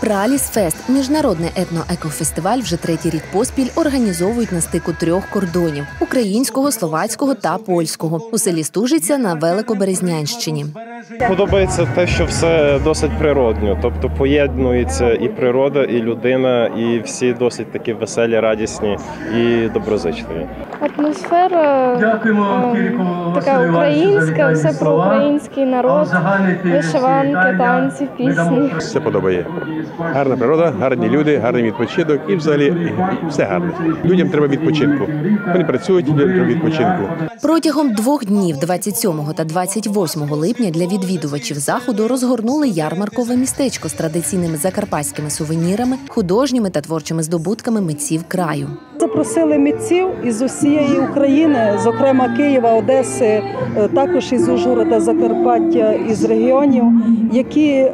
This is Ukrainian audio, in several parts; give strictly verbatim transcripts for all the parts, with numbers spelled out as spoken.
Пралісфест – міжнародний етно-екофестиваль вже третій рік поспіль організовують на стику трьох кордонів – українського, словацького та польського у селі Стужиця на Великоберезнянщині. Подобається те, що все досить природньо, тобто поєднується і природа, і людина, і всі досить такі веселі, радісні і доброзичливі. Атмосфера е, така українська, все про український народ, вишиванки, танці, пісні. Все подобає. Гарна природа, гарні люди, гарний відпочинок і взагалі все гарне. Людям треба відпочинку. Вони працюють, людям треба відпочинку. Протягом двох днів, двадцять сьомого та двадцять восьмого липня, для відвідувачів заходу розгорнули ярмаркове містечко з традиційними закарпатськими сувенірами, художніми та творчими здобутками митців краю. Запросили митців із усієї України, зокрема Києва, Одеси, також із Ужгорода, Закарпаття, із регіонів, які е,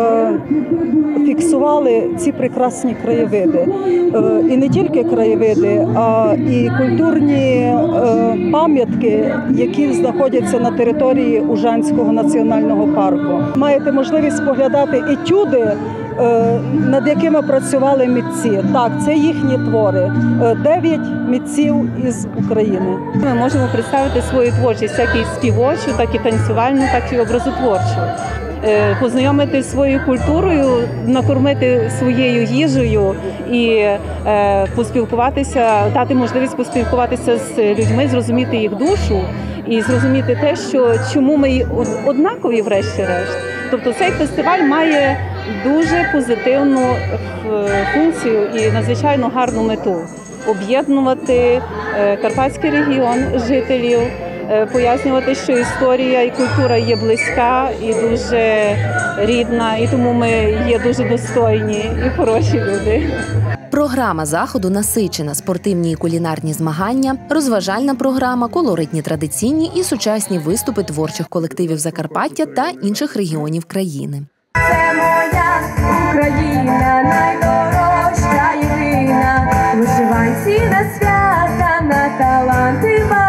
фіксували ці прекрасні краєвиди. Е, і не тільки краєвиди, а і культурні е, пам'ятки, які знаходяться на території Ужанського національного парку. Маєте можливість споглядати етюди, над якими працювали митці. Так, це їхні твори. Дев'ять митців із України. Ми можемо представити свою творчість, як і співочу, так і танцювальну, так і образотворчу. Познайомити зі своєю культурою, накормити своєю їжею і поспілкуватися, дати можливість поспілкуватися з людьми, зрозуміти їх душу і зрозуміти те, що чому ми однакові врешті-решт. Тобто цей фестиваль має дуже позитивну функцію і надзвичайно гарну мету – об'єднувати Карпатський регіон жителів, пояснювати, що історія і культура є близька і дуже рідна, і тому ми є дуже достойні і хороші люди. Програма заходу насичена: спортивні і кулінарні змагання, розважальна програма, колоритні традиційні і сучасні виступи творчих колективів Закарпаття та інших регіонів країни. Це моя Україна, найдорожча єдина, вишиванці на свята, на таланти багата.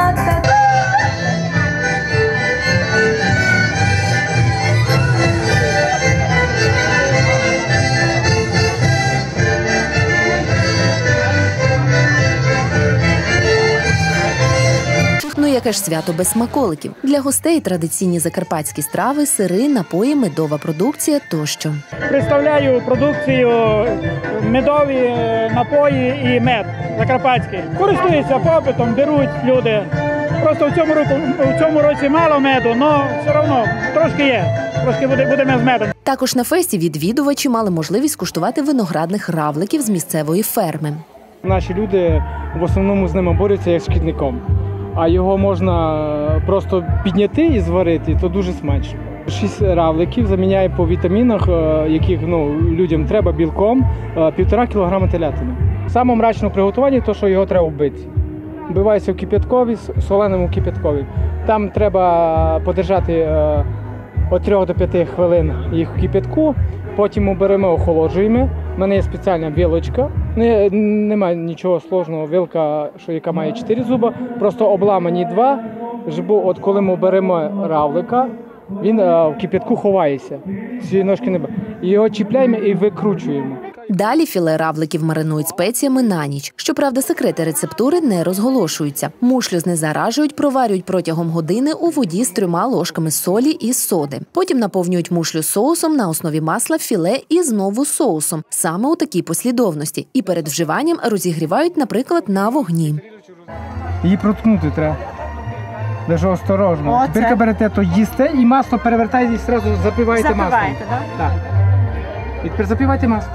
Ну яке ж свято без смаколиків? Для гостей традиційні закарпатські страви, сири, напої, медова продукція тощо. Представляю продукцію медові напої і мед закарпатський. Користуються попитом, беруть люди. Просто в цьому році, в цьому році мало меду, але все одно трошки є. Трошки буде, будемо з медом. Також на фесті відвідувачі мали можливість куштувати виноградних равликів з місцевої ферми. Наші люди в основному з ними борються як з шкідником. А його можна просто підняти і зварити, то дуже смачно. Шість равликів заміняє по вітамінах, яких ну, людям треба, білком, півтора кілограма телятини. Саме мрачне приготування – то, що його треба вбити. Вбивається в кип'яткові, соленому кип'яткові. Там треба подержати від трьох до п'яти хвилин їх в кип'ятку, потім ми беремо, охолоджуємо. У мене є спеціальна вилочка, немає нічого складного, вилка, що, яка має чотири зуби, просто обламані два, щоб от коли ми беремо равлика, він в кип'ятку ховається, ці ножки не бере. Його чіпляємо і викручуємо. Далі філе равликів маринують спеціями на ніч. Щоправда, секрети рецептури не розголошуються. Мушлю знезаражують, проварюють протягом години у воді з трьома ложками солі і соди. Потім наповнюють мушлю соусом на основі масла, філе і знову соусом. Саме у такій послідовності. І перед вживанням розігрівають, наприклад, на вогні. Її проткнути треба. Дуже осторожно. Тепер берете, то їсте і масло перевертаєте і одразу запиваєте маслом. Запиваєте, так? Так. І тепер запивайте масло.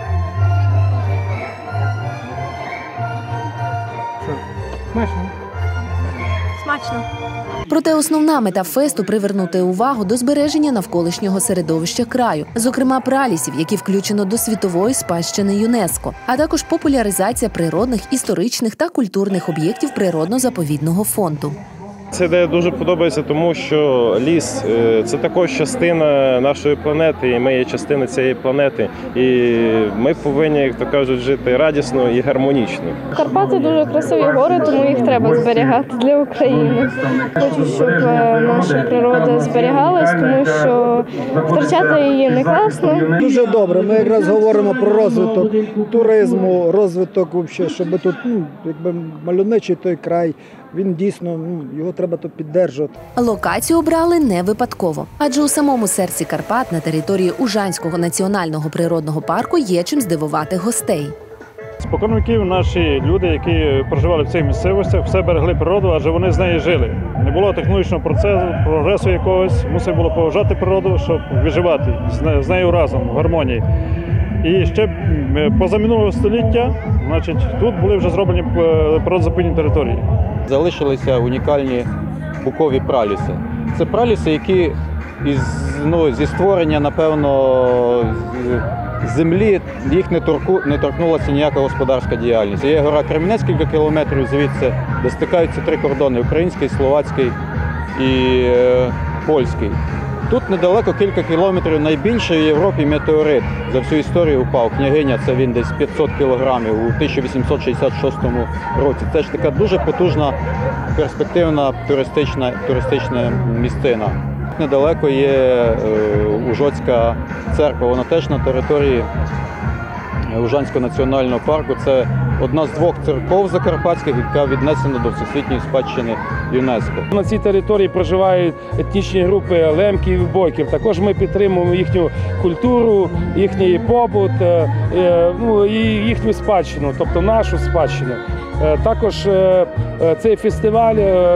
Смачно. Смачно. Проте основна мета фесту – привернути увагу до збереження навколишнього середовища краю, зокрема пралісів, які включено до світової спадщини ЮНЕСКО, а також популяризація природних, історичних та культурних об'єктів природно-заповідного фонду. Ця ідея дуже подобається, тому що ліс – це також частина нашої планети, і ми є частина цієї планети. І ми повинні, як то кажуть, жити радісно і гармонічно. Карпати дуже красиві гори, тому їх треба зберігати для України. Хочу, щоб наша природа зберігалась, тому що втрачати її не класно. Дуже добре. Ми якраз говоримо про розвиток туризму, розвиток, щоб тут, ну, якби мальовничий той край. Він дійсно, ну, його треба то піддержувати. Локацію обрали не випадково, адже у самому серці Карпат на території Ужанського національного природного парку є чим здивувати гостей. Спокон віків наші люди, які проживали в цих місцевостях, все берегли природу, адже вони з нею жили. Не було технологічного процесу, прогресу якогось, мусив було поважати природу, щоб виживати з нею разом, в гармонії. І ще позаминулого століття, значить, тут були вже зроблені природозаповідні території. Залишилися унікальні букові праліси. Це праліси, які із, ну, зі створення, напевно, землі їх не, торку, не торкнулася ніяка господарська діяльність. Є гора Кремінець, кілька кілометрів звідси, де стикаються три кордони – український, словацький і е, польський. Тут недалеко, кілька кілометрів, найбільший в Європі метеорит за всю історію упав. Княгиня, це він десь п'ятсот кілограмів у тисяча вісімсот шістдесят шостому році. Це ж така дуже потужна, перспективна туристична, туристична місцина. Недалеко є е, Ужоцька церква, вона теж на території Ужанського національного парку. Це одна з двох церков закарпатських, яка віднесена до Всесвітньої спадщини ЮНЕСКО. На цій території проживають етнічні групи лемків і бойків. Також ми підтримуємо їхню культуру, їхній побут, ну, і їхню спадщину, тобто нашу спадщину. Також цей фестиваль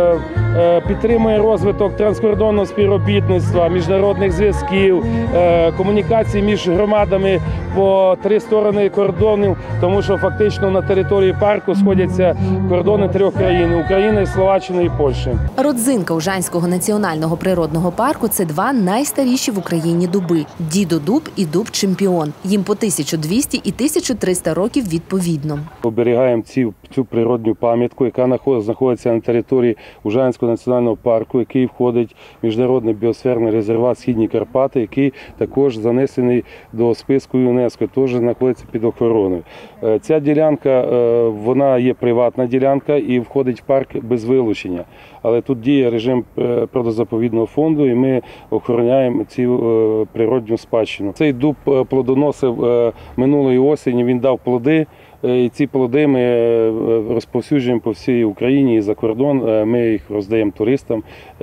підтримує розвиток транскордонного співробітництва, міжнародних зв'язків, комунікацій між громадами по три сторони кордонів, тому що фактично на території парку сходяться кордони трьох країн – України, Словаччини і Польщі. Родзинка Ужанського національного природного парку – це два найстаріші в Україні дуби – дідодуб і дуб-чемпіон. Їм по тисяча двісті і тисяча триста років відповідно. Оберігаємо цю, цю природню пам'ятку, яка знаходиться на території Ужанського національного парку, який входить в міжнародний біосферний резерват Східні Карпати, який також занесений до списку ЮНЕСКО, теж знаходиться під охороною. Ця ділянка, вона є приватна ділянка і входить в парк без вилучення. Але тут діє режим природозаповідного фонду і ми охороняємо цю природню спадщину. Цей дуб плодоносив минулої осені, він дав плоди. І ці плоди ми розповсюджуємо по всій Україні і за кордон. Ми їх роздаємо туристам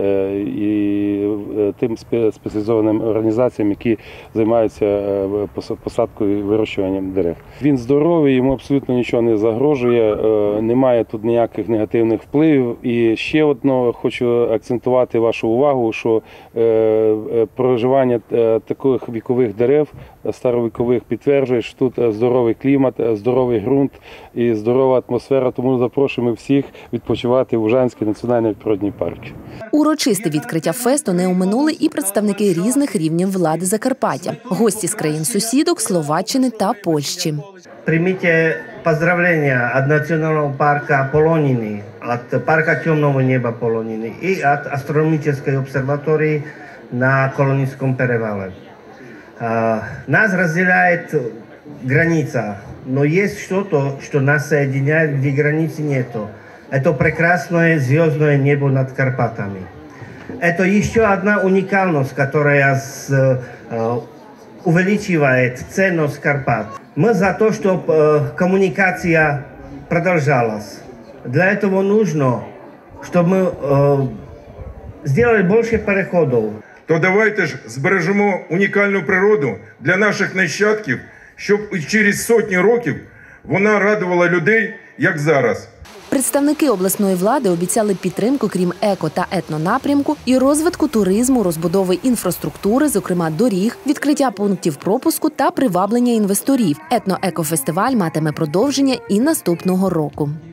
і тим спеціалізованим організаціям, які займаються посадкою і вирощуванням дерев. Він здоровий, йому абсолютно нічого не загрожує, немає тут ніяких негативних впливів. І ще одно хочу акцентувати вашу увагу, що проживання таких вікових дерев, старовікових, підтверджує, що тут здоровий клімат, здоровий ґрунт і здорова атмосфера, тому запрошуємо всіх відпочивати в Ужанський національний природний парк. Урочисте відкриття фесту не оминули і представники різних рівнів влади Закарпаття. Гості з країн-сусідок, Словаччини та Польщі. Прийміть поздравлення від Національного парку Полоніни, від парку Темного неба Полоніни і від астрономічної обсерваторії на Коломенском перевале. Нас разделяет граница, но есть что-то, что нас соединяет, где границы нету. Это прекрасное звездное небо над Карпатами. Это еще одна уникальность, которая с, э, увеличивает ценность Карпат. Мы за то, чтобы э, коммуникация продолжалась. Для этого нужно, чтобы мы э, сделали больше переходов. То давайте ж збережемо унікальну природу для наших нащадків, щоб через сотні років вона радувала людей, як зараз. Представники обласної влади обіцяли підтримку, крім еко- та етнонапрямку, і розвитку туризму, розбудови інфраструктури, зокрема доріг, відкриття пунктів пропуску та приваблення інвесторів. Етно-екофестиваль матиме продовження і наступного року.